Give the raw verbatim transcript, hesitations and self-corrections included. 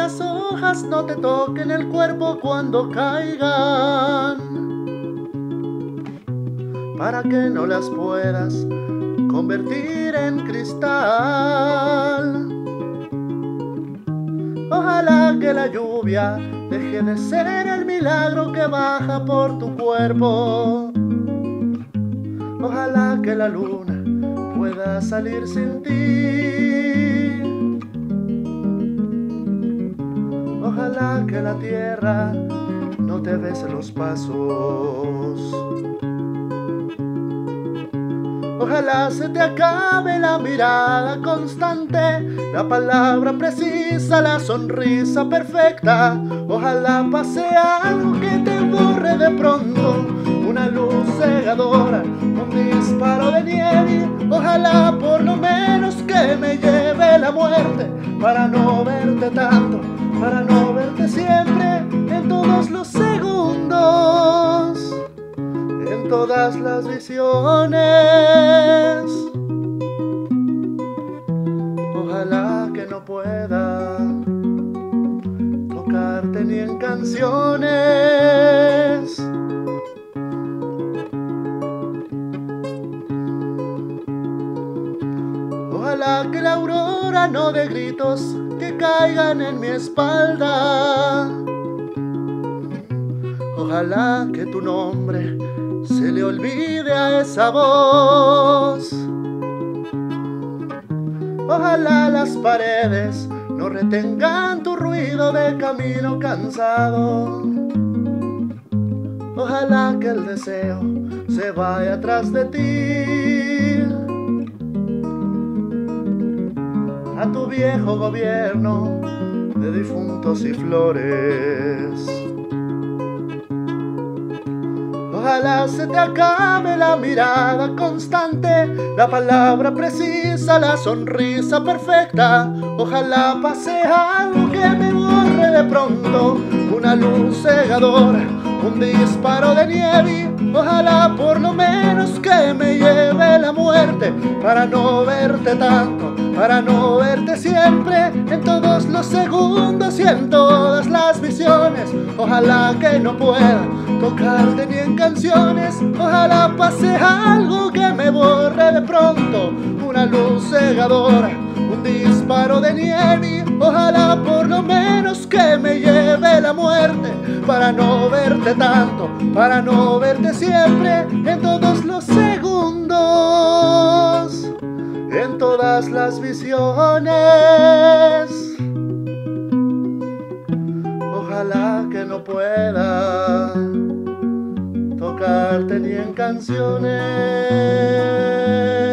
las hojas no te toquen el cuerpo cuando caigan, para que no las puedas convertir en cristal. Ojalá que la lluvia deje de ser el milagro que baja por tu cuerpo. Ojalá que la luna pueda salir sin ti. Ojalá que la tierra no te bese los pasos. Ojalá se te acabe la mirada constante, la palabra precisa, la sonrisa perfecta. Ojalá pase algo que te borre de pronto, una luz cegadora, un disparo de nieve. Ojalá por lo menos que me lleve la muerte, para no verte tanto, para no verte siempre, en todos los segundos, en todas las visiones. Ojalá que no pueda tocarte ni en canciones. Ojalá que la aurora no dé gritos que caigan en mi espalda. Ojalá que tu nombre se le olvide a esa voz. Ojalá las paredes no retengan tu ruido de camino cansado. Ojalá que el deseo se vaya atrás de ti, a tu viejo gobierno de difuntos y flores. Ojalá se te acabe la mirada constante, la palabra precisa, la sonrisa perfecta. Ojalá pase algo que me borre de pronto, una luz cegadora, un disparo de nieve. Ojalá por lo menos que me lleve la muerte, para no verte tanto, para no verte siempre, en todos los segundos y en todas las visiones. Ojalá que no pueda tocarte ni en canciones. Ojalá pase algo que me borre de pronto, una luz cegadora, un disparo de nieve. Ojalá por lo menos que me lleve la muerte, para no verte tanto, para no verte siempre, en todos los segundos, en todas las visiones. Ojalá que no pueda tocarte ni en canciones.